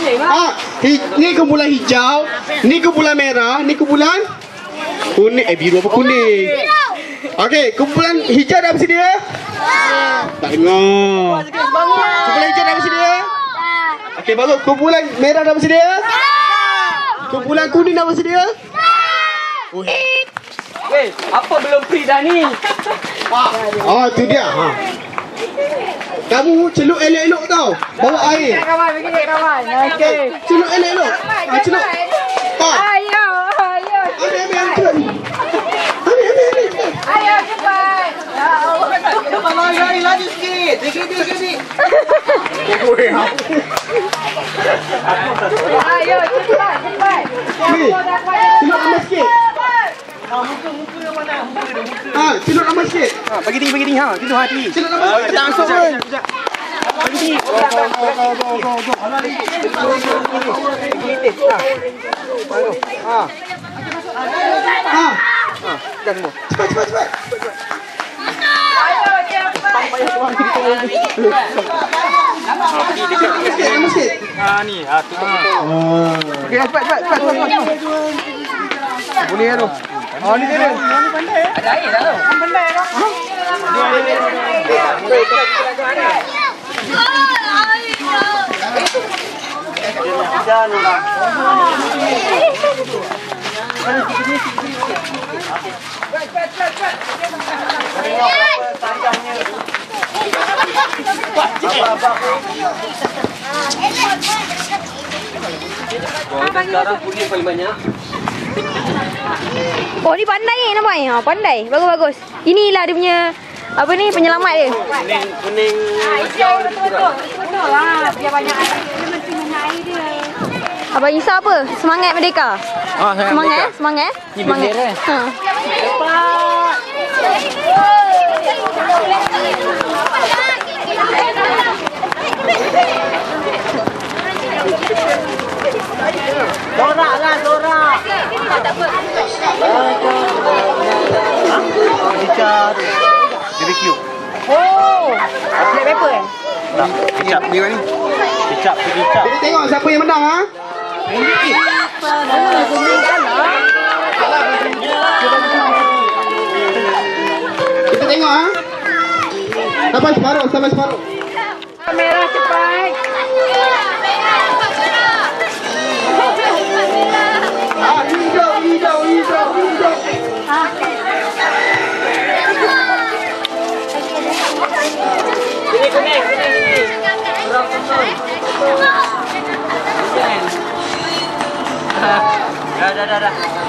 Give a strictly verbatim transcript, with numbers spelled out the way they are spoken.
Ah, ni kumpulan hijau, ni kumpulan merah, ni kumpulan kuning. Eh, biru apa kuning? Okey, kumpulan hijau dah bersedia? Tak dengar. Kumpulan hijau dah bersedia? Okey, bagus. Kumpulan merah dah bersedia? Kumpulan kuning dah bersedia? Weh, apa belum free dah ni? Oh, tu dia. Ha. Kamu celuk elok-elok tau. Bawa air. Kawan, begini kawan. Okey. Celuk elok-elok. Ha, celuk. Ha. Ayo, ayo. Ambil, ambil, ambil. Ambil, ambil, ambil. Ayo cepat. Cepat lari, laju sikit. Sikit, sikit, sikit. Ayo cepat, cepat. Ni, celuk lama sikit. Ha, muka, muka yang mana? Muka dia, muka. Ha, celuk lama sikit. Ha, bagi tinggi, bagi tinggi. Ha, itu hati. Celuk lama sikit. Tak masuk pun. Bagi tinggi. Go, go, go, go, go, go. Alah, lagi. Sikit. Ha. Baru. Ha. Ha. Ha, dah semua. Cepat, cepat, cepat. Ayo cepat. Sikit, lama sikit. Ha, ni. Ha, tu. Oh. Okey, cepat, cepat, cepat, cepat. Boleh tu. Oh, ni dia. Ni pandai. Ada air dah tu. Pandai dah. Dia ada air. Jangan orang. Sekarang puli yang paling banyak. Oh, ni pandai ni nampak ni. Ha, pandai. Bagus-bagus. Inilah dia punya apa ni penyelamat dia. Kuning, kuning. Hijau betul-betul. Betul lah. Dia banyak air. Dia mesti banyak air dia. Abang Isa apa? Semangat merdeka. Ah, Semangat eh? Semangat eh? Ni Semangat. bendera. Ha. Sorak lah, sorak. Kicap. B B Q. Oh. Black pepper eh? Tak, kicap ni ni. Kicap, kicap. Jadi tengok siapa yang menang, ha? Kita tengok, ha? Sampai separuh, sampai separuh. Merah cepat. Ah, hijau, hijau, hijau, hijau. Ini kuning, kuning ini. Berapa kuning? Dah, dah, dah, dah.